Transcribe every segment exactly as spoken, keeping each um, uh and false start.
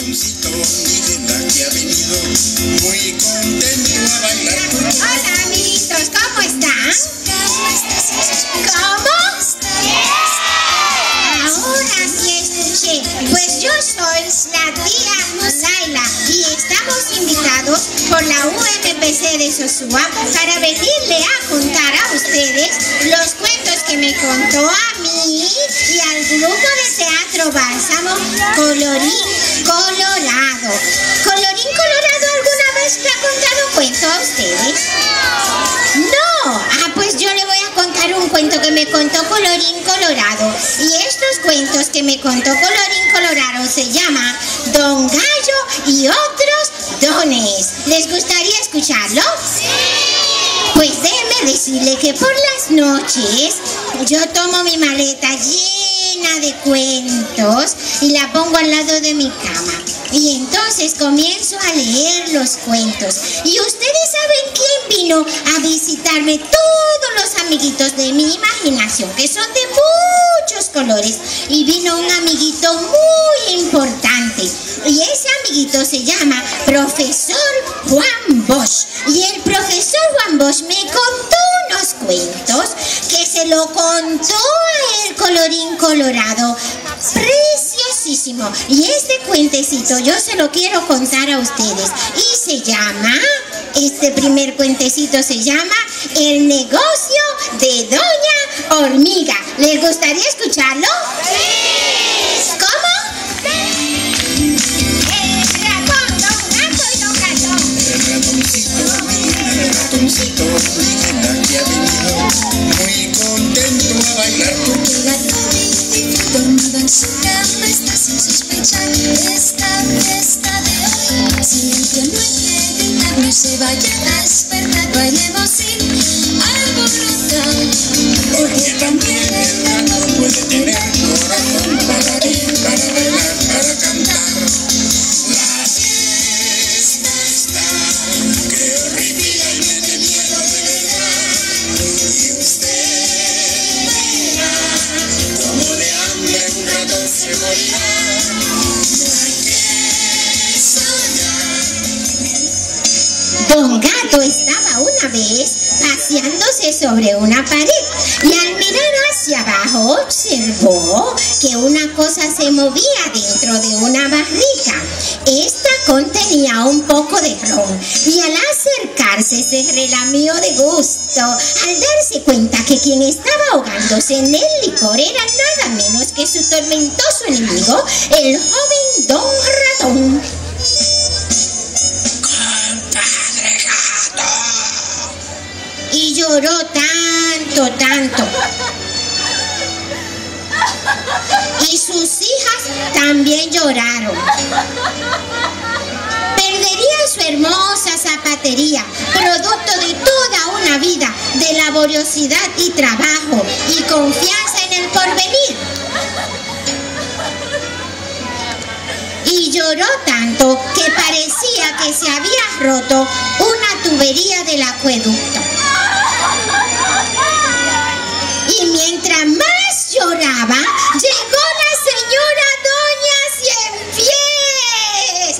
ratoncito Miguel que ha venido muy contento a bailar. Hola amiguitos, ¿cómo están? ¿Cómo? Ahora sí escuché. Pues yo soy la tía Laila y estamos invitados por la U M P C de Sosúa para venirle a contar a ustedes los cuentos que me contó a mí y al grupo de teatro Bálsamo Colorín Colorado. ¿Colorín Colorado alguna vez le ha contado cuentos a ustedes? No. Ah, pues yo le voy a contar un cuento que me contó Colorín Colorado. Y estos cuentos que me contó Colorín Colorado se llama Don Gallo y otros dones. ¿Les gustaría escucharlo? Sí. Pues déjenme decirle que por las noches yo tomo mi maleta llena de cuentos y la pongo al lado de mi cama. Y entonces comienzo a leer los cuentos. Y ustedes saben quién vino a visitarme, todos los amiguitos de mi imaginación, que son de muchos colores. Y vino un amiguito muy importante. Y ese amiguito se llama Profesor Juan Bosch. Y el profesor Juan Bosch me contó unos cuentos que se lo contó a el Colorín Colorado. Preciosísimo. Y este cuentecito yo se lo quiero contar a ustedes. Y se llama, este primer cuentecito se llama El negocio de Doña Hormiga. ¿Les gustaría escucharlo? Sí. ¿Cómo? Sí. El ratón, don gato y don gato. El ratoncito, el ratoncito Miguel que ha venido muy contento a bailar. Porque la comida dormido en su cama está sin sospechar esta fiesta de hoy. Si el tío no quiere gritar, no se vaya a despertar. Bailemos sin alborotar, Porque también el gato puede tener corazón para ir, para bailar, para cantar. La fiesta está que horripila y mete miedo de verdad. Y usted verá como de hambre un ratón se morirá. No hay que soñar. Don Gato estaba una vez paseándose sobre una pared y al mirar hacia abajo observó que una cosa se movía dentro de una barrica. Esta contenía un poco de ron y al acercarse se relamió de gusto al darse cuenta que quien estaba ahogándose en el licor era nada menos que su tormentoso enemigo, el joven Don Ratón. Y lloró tanto, tanto. Y sus hijas también lloraron. Perdería su hermosa zapatería, producto de toda una vida de laboriosidad y trabajo y confianza en el porvenir. Y lloró tanto que parecía que se había roto una tubería del acueducto. Y mientras más lloraba, llegó la señora Doña Cienpies.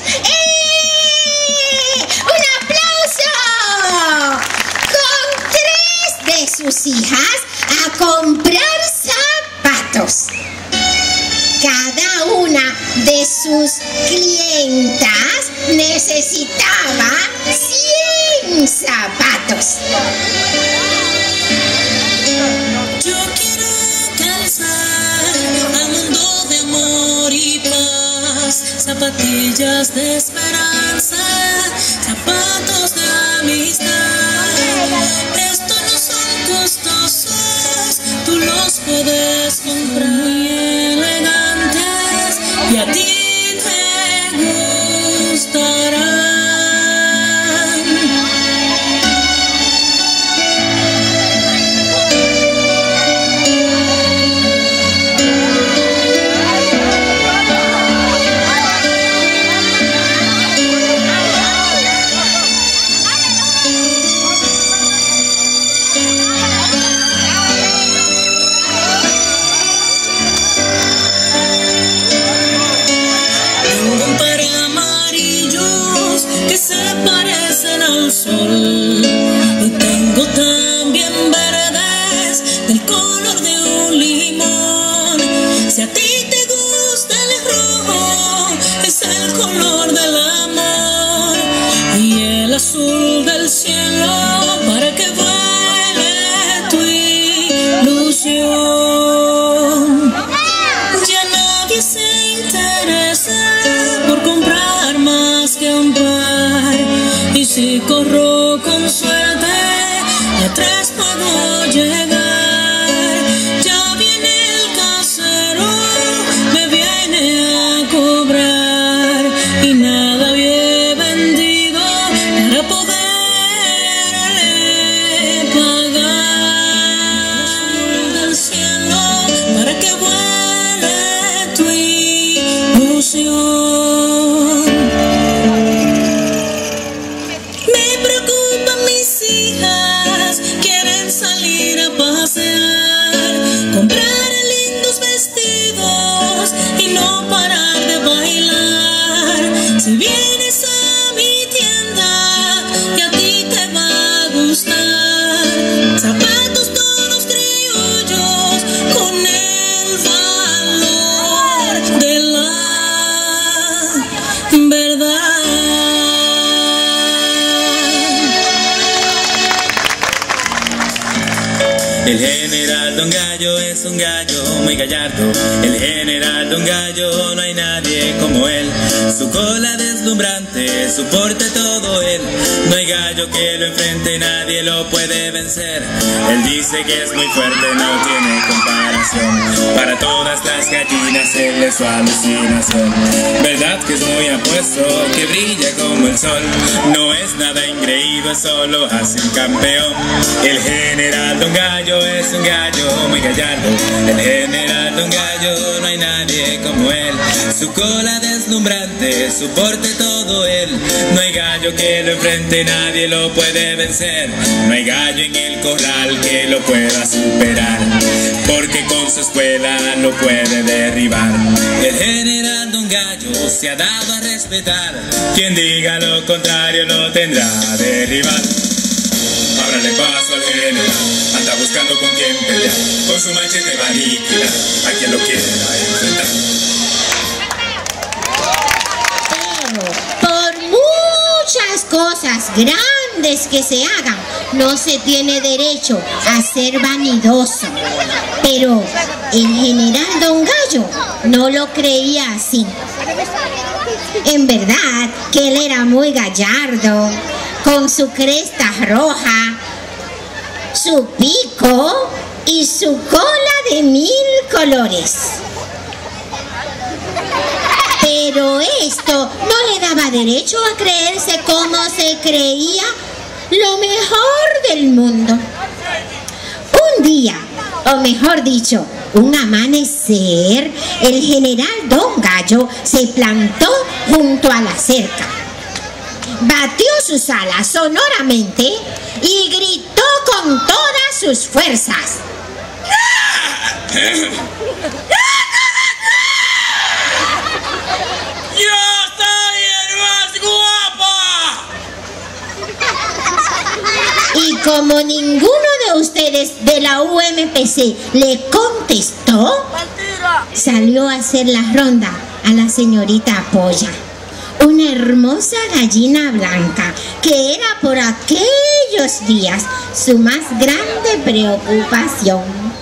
¡Eh! ¡Un aplauso! Con tres de sus hijas a comprar zapatos. Cada una de sus clientas necesitaba cien zapatos. yo quiero calzar al mundo de amor y paz, zapatillas de esperanza, zapatos de amistad. Estos no son costosos, tú los puedes comprar muy elegantes y a ti te gustarán. Para si corro con suerte, a tres puedo llegar. Ya viene el casero, me viene a cobrar y nada había vendido para poderle pagar. Del cielo para que vuele tu ilusión. Comprar lindos vestidos y no parar de bailar. Si vienes a mi tienda y a ti te va a gustar, zapatos todos criollos con el valor de la verdad. El general Don Gallo es un gallo muy gallardo. El general Don Gallo no hay nadie como él. Su cola deslumbrante, su porte todo él. No hay gallo que lo enfrente, nadie lo puede vencer. Él dice que es muy fuerte, no tiene comparación. Para todas las gallinas él es su alucinación. Verdad que es muy apuesto, que brilla como el sol. No es nada ingreído, solo hace un campeón. El general Don Gallo es un gallo muy gallardo. El general Don Gallo no hay nadie como él. Su cola deslumbrante, su porte todo él. No hay gallo que lo enfrente, nadie lo puede vencer. No hay gallo en el corral que lo pueda superar, porque con su escuela lo puede derribar. El general Don Gallo se ha dado a respetar. Quien diga lo contrario lo tendrá a derribar. Ábrale paso al general, anda buscando con quién pelear. Con su machete va a aniquilar a quien lo quiera enfrentar. Pero por muchas cosas grandes que se hagan, no se tiene derecho a ser vanidoso. Pero el general Don Gallo no lo creía así. En verdad que él era muy gallardo, con su cresta roja, su pico y su cola de mil colores. Pero esto no le daba derecho a creerse como se creía lo mejor del mundo. Un día, o mejor dicho, un amanecer, el general Don Gallo se plantó junto a la cerca. Batió sus alas sonoramente y gritó con todas sus fuerzas. ¡Yo soy el más guapo! Y como ninguno de ustedes de la U M P C le contestó, salió a hacer la ronda a la señorita Polla, una hermosa gallina blanca que era por aquellos días su más grande preocupación.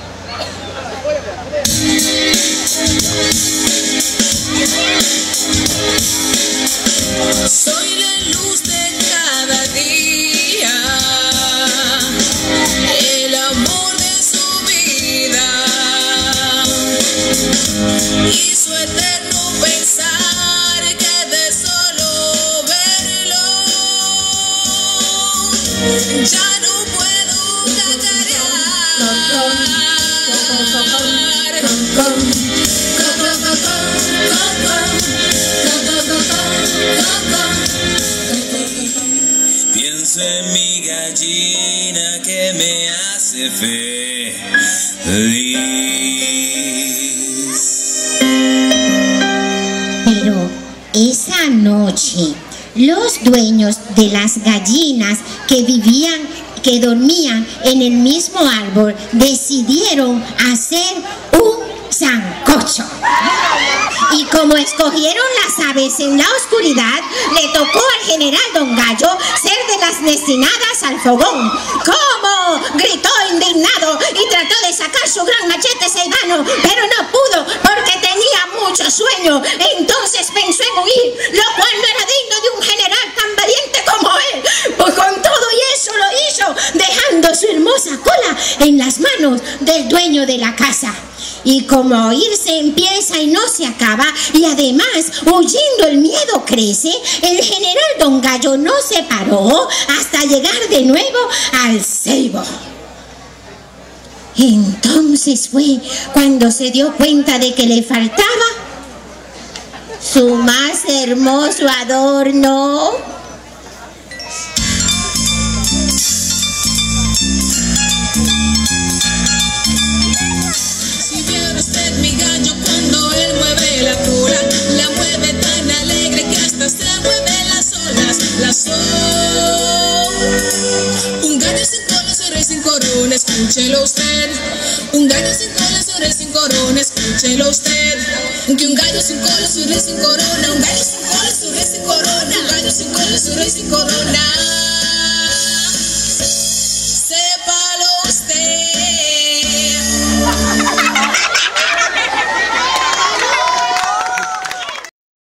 Soy la luz de cada día, el amor de su vida y su eterno pensar que de solo verlo ya no puedo cacarear. Pienso en mi gallina que me hace feliz. Pero esa noche, los dueños de las gallinas que vivían, que dormían en el mismo árbol, decidieron hacer un sancocho. Y como escogieron las aves en la oscuridad, le tocó al general Don Gallo ser de las destinadas al fogón. ¿Cómo? Gritó indignado y trató de sacar su gran machete seibano, pero no pudo porque tenía mucho sueño. Entonces pensó en huir, lo cual no era digno de un general tan valiente como él. en las manos del dueño de la casa. Y como oírse empieza y no se acaba, y además oyendo el miedo crece, el general Don Gallo no se paró hasta llegar de nuevo al ceibo. Entonces fue cuando se dio cuenta de que le faltaba su más hermoso adorno. Si viera usted mi gallo cuando él mueve la cola, la mueve tan alegre que hasta se mueven las olas, las olas. Un gallo sin cola, su rey sin corona, escúchelo usted. Un gallo sin cola, su rey sin corona, escúchelo usted. Que un gallo sin cola, su rey sin corona, un gallo sin cola, su rey sin corona, un gallo sin cola, su rey sin corona.